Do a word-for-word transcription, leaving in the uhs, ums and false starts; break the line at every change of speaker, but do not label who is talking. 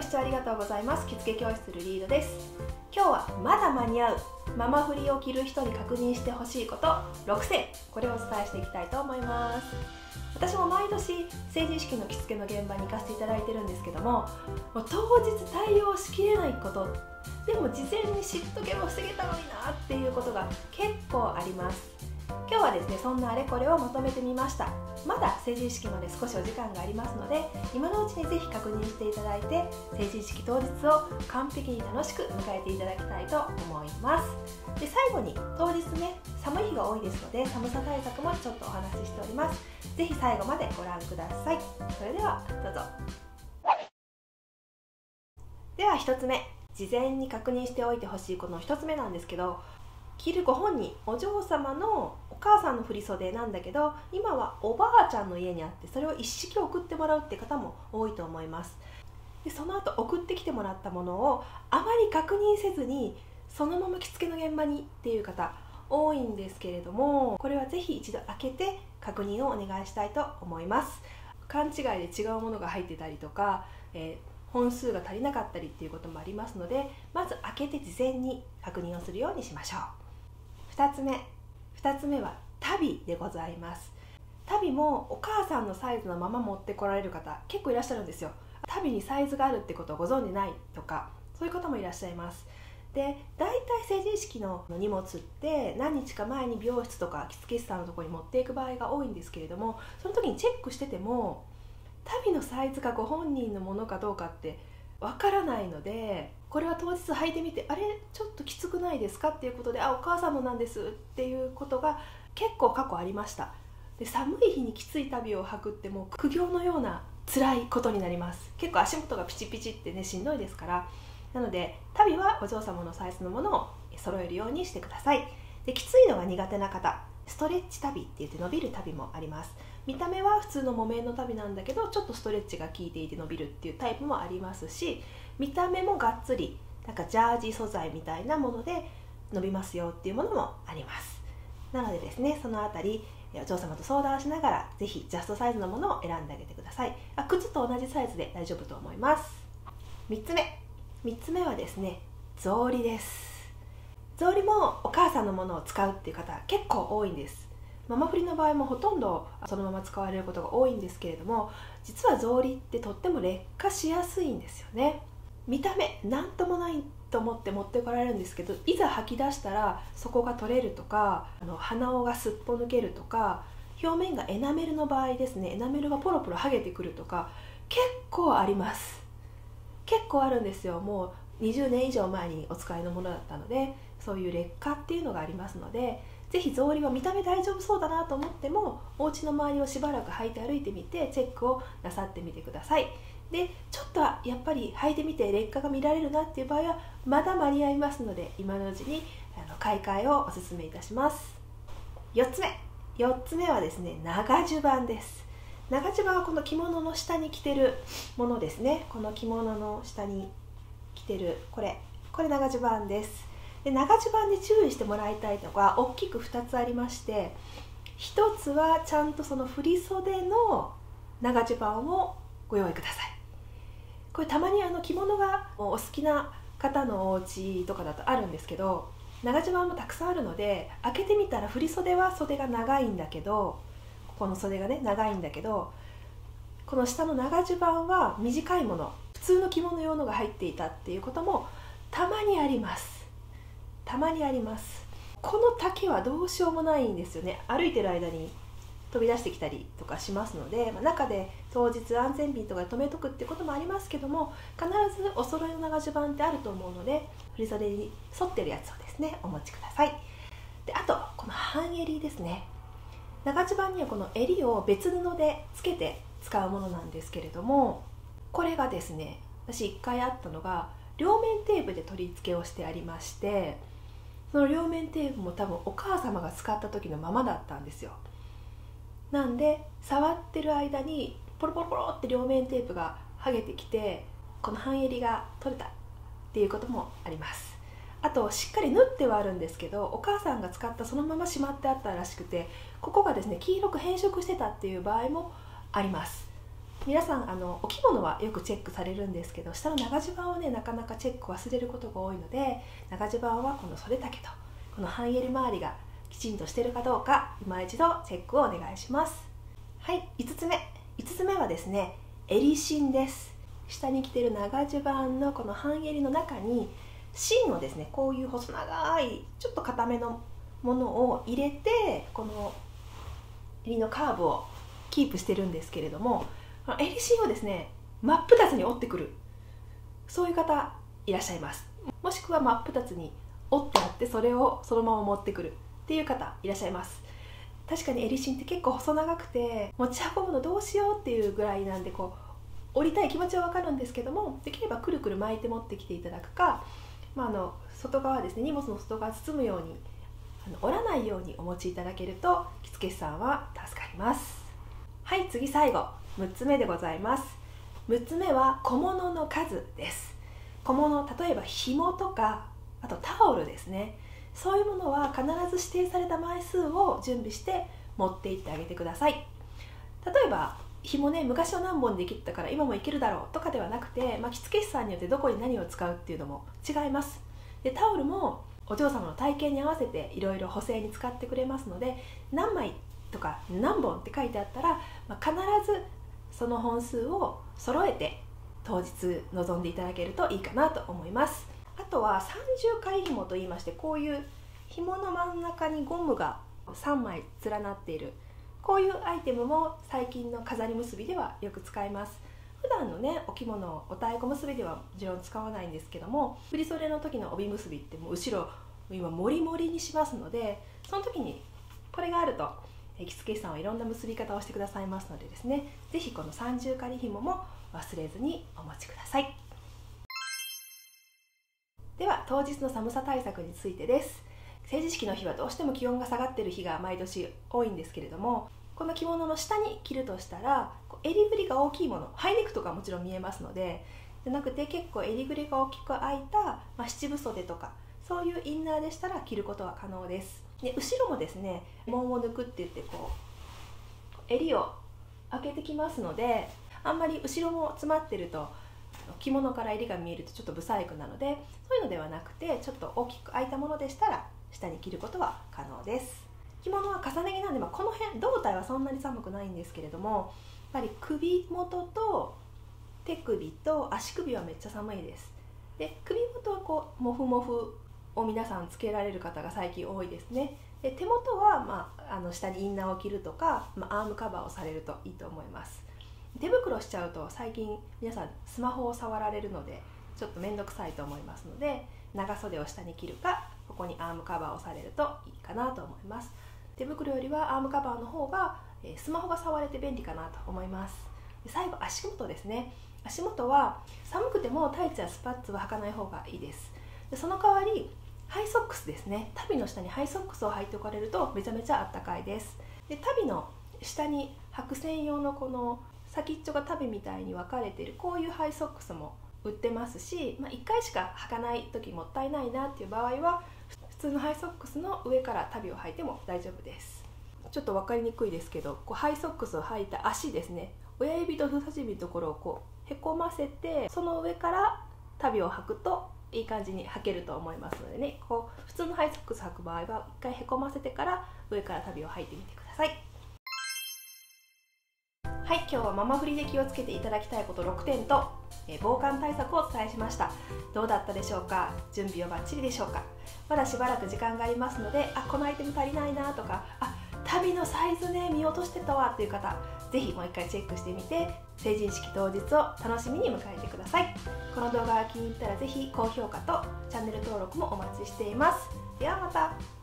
視聴ありがとうございます。着付け教室ルリードです。今日はまだ間に合うママ振りを着る人に確認してほしいことろくせん、これをお伝えしていきたいと思います。私も毎年成人式の着付けの現場に行かせていただいてるんですけども、もう当日対応しきれないこと、でも事前に知っとけば防げたのになっていうことが結構あります。今日はですね、そんなあれこれをまとめてみました。まだ成人式まで少しお時間がありますので、今のうちにぜひ確認していただいて、成人式当日を完璧に楽しく迎えていただきたいと思います。で、最後に当日ね、寒い日が多いですので、寒さ対策もちょっとお話ししております。ぜひ最後までご覧ください。それではどうぞ。ではひとつめ、事前に確認しておいてほしいこのひとつめなんですけど、着るご本人、お嬢様のお母さんの振り袖なんだけど、今はおばあちゃんの家にあって、それを一式送ってもらうって方も多いと思います。で、その後送ってきてもらったものをあまり確認せずにそのまま着付けの現場にっていう方多いんですけれども、これはぜひ一度開けて確認をお願いしたいと思います。勘違いで違うものが入ってたりとか、えー本数が足りなかったりっていうこともありますので、まず開けて事前に確認をするようにしましょう。ふたつめふたつめは足袋でございます。足袋もお母さんのサイズのまま持ってこられる方結構いらっしゃるんですよ。足袋にサイズがあるってことをご存じないとか、そういう方もいらっしゃいます。で、大体成人式の荷物って何日か前に美容室とか着付け師さんのところに持っていく場合が多いんですけれども、その時にチェックしてても足袋のサイズがご本人のものかどうかってわからないので、これは当日履いてみて、あれちょっときつくないですかっていうことで、あ、お母さんのなんですっていうことが結構過去ありました。で、寒い日にきつい足袋を履くってもう苦行のような辛いことになります。結構足元がピチピチってね、しんどいですから。なので足袋はお嬢様のサイズのものを揃えるようにしてください。で、きついのが苦手な方、ストレッチ足袋って言って伸びる足袋もあります。見た目は普通の木綿の足袋なんだけど、ちょっとストレッチが効いていて伸びるっていうタイプもありますし、見た目もがっつりなんかジャージ素材みたいなもので伸びますよっていうものもあります。なのでですね、そのあたりお嬢様と相談しながら、ぜひジャストサイズのものを選んであげてください。あ、靴と同じサイズで大丈夫と思います。みっつめみっつめはですね、草履です。草履もお母さんのものを使うっていう方結構多いんです。ママ振りの場合もほとんどそのまま使われることが多いんですけれども、実は草履ってとっても劣化しやすいんですよね。見た目なんともないと思って持ってこられるんですけど、いざ履き出したら底が取れるとか、あの鼻緒がすっぽ抜けるとか、表面がエナメルの場合ですね、エナメルがポロポロ剥げてくるとか結構あります。結構あるんですよ。もうにじゅうねん以上前にお使いのものだったので、そういう劣化っていうのがありますので、ぜひ草履は見た目大丈夫そうだなと思っても、お家の周りをしばらく履いて歩いてみてチェックをなさってみてください。で、ちょっとはやっぱり履いてみて劣化が見られるなっていう場合はまだ間に合いますので、今のうちにあの買い替えをお勧めいたします。よっつめよっつめはですね、長襦袢です。長襦袢はこの着物の下に着てるものですね。この着物の下に着てるこれこれ長襦袢です。で、長襦袢で注意してもらいたいのが大きくふたつありまして、ひとつはちゃんとその振り袖の長襦袢をご用意ください。これたまにあの着物がお好きな方のお家とかだとあるんですけど、長襦袢もたくさんあるので、開けてみたら振り袖は袖が長いんだけど、ここの袖がね長いんだけど、この下の長襦袢は短いもの、普通の着物用のが入っていたっていうこともたまにあります。たまにあります。この丈はどうしようもないんですよね。歩いてる間に飛び出してきたりとかしますので、まあ、中で当日安全ピンとかで留めとくってこともありますけども、必ずお揃いの長襦袢ってあると思うので、振り袖に沿ってるやつをですねお持ちください。で、あとこの半襟ですね。長襦袢にはこの襟を別布でつけて使うものなんですけれども、これがですね、私いっかいあったのが両面テープで取り付けをしてありまして、その両面テープも多分お母様が使った時のままだったんですよ。なんで触ってる間にポロポロポロって両面テープが剥げてきて、この半襟が取れたっていうこともあります。あとしっかり縫ってはあるんですけど、お母さんが使ったそのまましまってあったらしくて、ここがですね黄色く変色してたっていう場合もあります。 皆さんあのお着物はよくチェックされるんですけど、下の長襦袢をねなかなかチェック忘れることが多いので、長襦袢はこの袖丈とこの半襟周りがきちんとしてるかどうか今一度チェックをお願いします。はい、いつつめいつつめはですね、襟芯です。下に着てる長襦袢のこの半襟の中に芯をですね、こういう細長いちょっと硬めのものを入れて、この襟のカーブをキープしてるんですけれども、襟芯をですね真っ二つに折ってくる、そういう方いらっしゃいます。もしくは真っ二つに折ってあってそれをそのまま持ってくるっていう方いらっしゃいます。確かに襟芯って結構細長くて持ち運ぶのどうしようっていうぐらいなんで、こう折りたい気持ちは分かるんですけども、できればくるくる巻いて持ってきていただくか、まあ、あの外側ですね、荷物の外側包むようにあの折らないようにお持ちいただけると着付け師さんは助かります。はい、次最後むっつめでございます。むっつめは小物の数です。小物、例えば紐とかあとタオルですね、そういうものは必ず指定された枚数を準備して持って行ってあげてください。例えば紐ね、昔は何本できったから今もいけるだろうとかではなくて、まあ、着付け師さんによってどこに何を使うっていうのも違います。でタオルもお嬢様の体型に合わせていろいろ補正に使ってくれますので、何枚とか何本って書いてあったら、まあ、必ずその本数を揃えて当日臨んでいただけるといいかなと思います。あとは三重仮紐といいまして、こういう紐の真ん中にゴムがさんまい連なっている、こういうアイテムも最近の飾り結びではよく使います。普段のねお着物、お太鼓結びではもちろん使わないんですけども、振り袖の時の帯結びってもう後ろ今モリモリにしますので、その時にこれがあると着付け師さんはいろんな結び方をしてくださいますのでですね、ぜひこの三重仮紐も忘れずにお持ちください。では当日の寒さ対策についてです。成人式の日はどうしても気温が下がっている日が毎年多いんですけれども、この着物の下に着るとしたら襟ぐりが大きいもの、ハイネクとかもちろん見えますので、じゃなくて結構襟ぐりが大きく開いた、まあ、七分袖とかそういうインナーでしたら着ることは可能です。で後ろもですね、門を抜くって言ってこう襟を開けてきますので、あんまり後ろも詰まってると着物から襟が見えるとちょっと不細工なので、そういうのではなくてちょっと大きく開いたものでしたら下に着ることは可能です。着物は重ね着なんで、まあ、この辺胴体はそんなに寒くないんですけれども、やっぱり首元と手首と足首はめっちゃ寒いです。で首元はこうモフモフを皆さんつけられる方が最近多いですね。で手元は、まあ、あの下にインナーを着るとか、まあ、アームカバーをされるといいと思います。手袋しちゃうと最近皆さんスマホを触られるのでちょっと面倒くさいと思いますので、長袖を下に着るかここにアームカバーをされるといいかなと思います。手袋よりはアームカバーの方がスマホが触れて便利かなと思います。で最後足元ですね。足元は寒くてもタイツやスパッツは履かない方がいいです。でその代わりハイソックスですね。足袋の下にハイソックスを履いておかれるとめちゃめちゃあったかいです。で足袋の下に履く専用のこの先っちょが足袋みたいに分かれているこういうハイソックスも売ってますし、まあ、いっかいしか履かない時もったいないなっていう場合は普通のハイソックスの上から足袋を履いても大丈夫です。ちょっと分かりにくいですけど、こうハイソックスを履いた足ですね、親指と人差し指のところをこうへこませて、その上から足袋を履くといい感じに履けると思いますのでね、こう普通のハイソックス履く場合は一回へこませてから上から足袋を履いてみてください。はい、今日はママ振りで気をつけていただきたいことろくてんと、えー、防寒対策をお伝えしました。どうだったでしょうか。準備はバッチリでしょうか。まだしばらく時間がありますので、あ、このアイテム足りないなとか、あ、足袋のサイズね見落としてたわという方、ぜひもう一回チェックしてみて成人式当日を楽しみに迎えてください。この動画が気に入ったらぜひ高評価とチャンネル登録もお待ちしています。ではまた。